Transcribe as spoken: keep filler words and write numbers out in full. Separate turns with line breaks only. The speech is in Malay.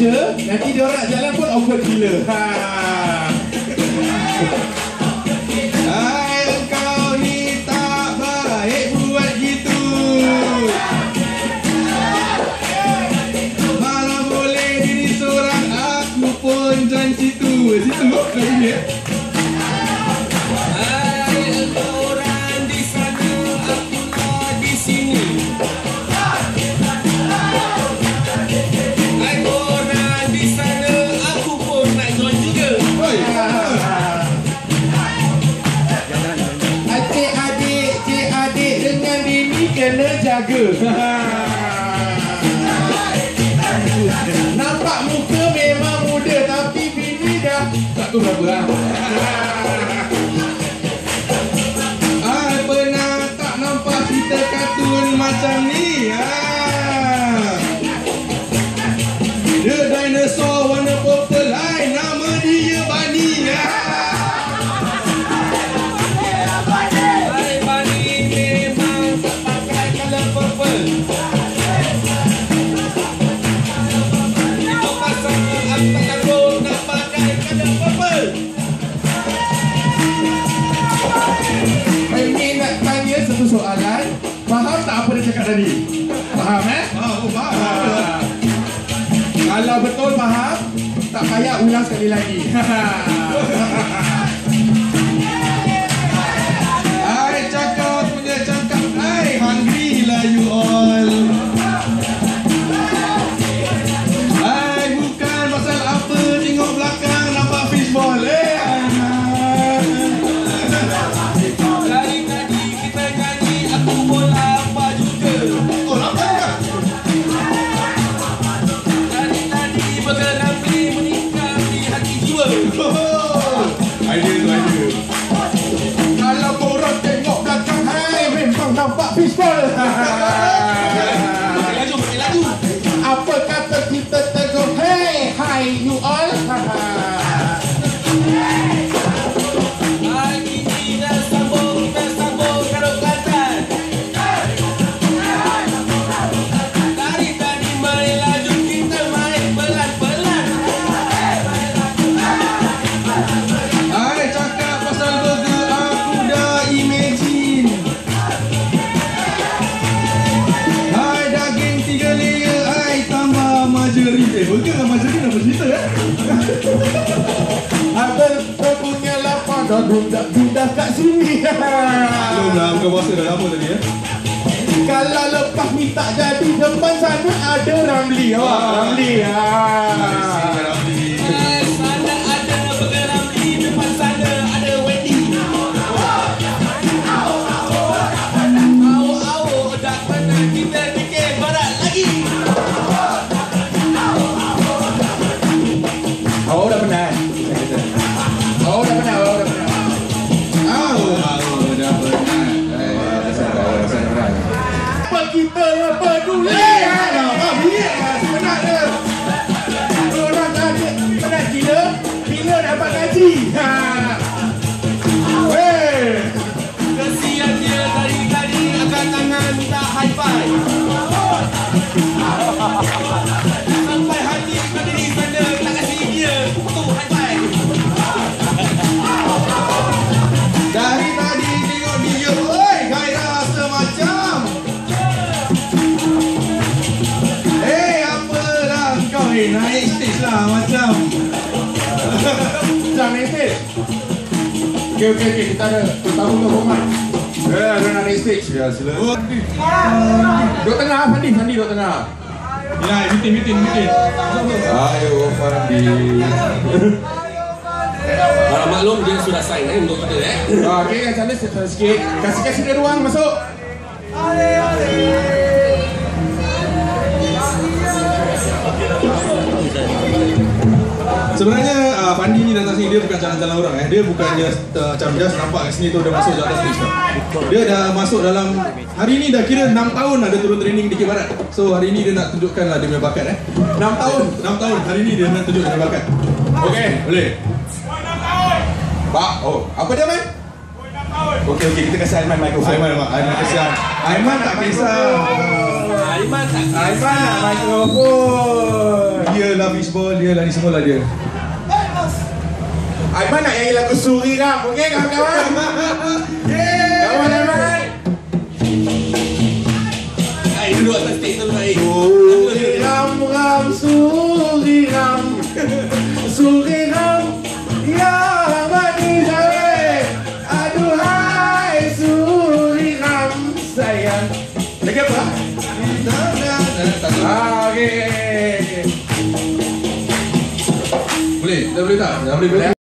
je, nanti dia orang jalan pun awkward gila. Ha.
Hai, kau ni tak baik buat gitu. Malah boleh diri seorang, aku pun join situ. Situ lagu ni.
Hai, orang di sana, aku di sini. Hai, orang di sana, aku pun nak join juga.
Oi.
Adik-adik, cik-adik dengan bini kena jaga. Nampak muka memang muda tapi bini dah tak tahu berapa lah.
Ai pernah tak nampak cerita kartun macam ni? Ha. Dia dinosaur warna purple, hai, nama dia Bunny. Ha.
Hai, Bunny memang tak pakai colour purple. Itu pasal aku tak tahu nak pakai colour purple.
Ini nak tanya satu soalan. Faham tak apa dia cakap tadi? Faham eh?
Ah, oh, faham.
Ah. Kalau betul faham, tak payah ulang sekali lagi.
Hai, cakap punya cakap. Hai, hungry lah you all. Hai, bukan pasal apa, tengok belakang nampak fishball. Eh, anak.
Dari tadi kita nyanyi, aku pun lapar juga.
Oh, lapar juga.
Dari tadi bergerak beli menikah di hati jiwa.
Oh, idea tu idea.
Kalau korang tengok belakang, hai, memang nampak fishball.
Pakai laju, pakai laju.
Apa kata kita tegur, hey, hi you all.
Hari ini dah sambung, kita sambung Karo Kelantan. Dari tadi main laju, kita main pelan-pelan.
Hai, cakap pasal burger, aku dah imagine. Hai, daging tiga layer, hai, tambah margarine. Eh, burger dengan margarine apa cerita eh?
Ada punya lapar, dah gundah-gundah kat sini.
Belum lah, buka puasa dah lama tadi eh.
Kalau lepas ni tak jadi, depan sana ada Ramli. Awak Ramli. Ha.
Eh, sana ada bergerak beli, depan sana ada Wendy. Au-au, dah pernah kita fikir barat lagi.
Awak dah pernah? Awak dah pernah? Awak dah pernah?
Au, au, dah pernah. Eh, dah pernah.
Apa kita yang peduli?
Apa bilik sebenarnya?
Orang ada penat gila, bila dapat gaji. Ha. Wey.
Kesian dia dari tadi angkat tangan minta high five. Sampai hati pada di sana tak kasih dia tu high five.
Dari tadi tengok dia, oi, gairah semacam. Eh, apalah kau ni, naik stage lah macam.
Jangan naik stage. Okey, okey, okey. Kita ada tetamu kehormat. Eh, ada nak naik stage.
Ya, sila.
Duduk tengah, Fandi. Fandi duduk tengah.
Ya, meeting, meeting, meeting.
Ayo, Fandi.
Kalau maklum dia sudah sign eh untuk kita eh.
Ah, okey, yang sana sikit. Kasih-kasih dia ruang masuk.
Sebenarnya uh, Fandi ni datang sini dia bukan jalan-jalan orang eh. Dia bukannya uh, macam just nampak kat sini tu dia masuk je atas stage. Dia dah masuk dalam hari ni dah kira enam tahun dah dia turun training di K Barat. So hari ni dia nak tunjukkan lah dia punya bakat eh. enam tahun, enam tahun hari ni dia nak tunjuk dia punya bakat. Okey, boleh. enam tahun. Pak, oh, apa dia man? Okey okey kita kasih Aiman mikrofon. Aiman, Aiman kasihan. Aiman tak kisah.
Aiman tak
Aiman nak mikrofon.
Dia lah fishball, dia lah ni semua lah dia.
Aiman nak nyanyi lagu Suriram, okey kawan-kawan? Kawan Aiman.
Ai duduk atas stage tu naik.
Suriram, ram, Suriram, Suriram, ya manis hai. Aduhai Suriram sayang. Lagi apa? Ah, okey.
Boleh? Dah boleh tak? Dah boleh.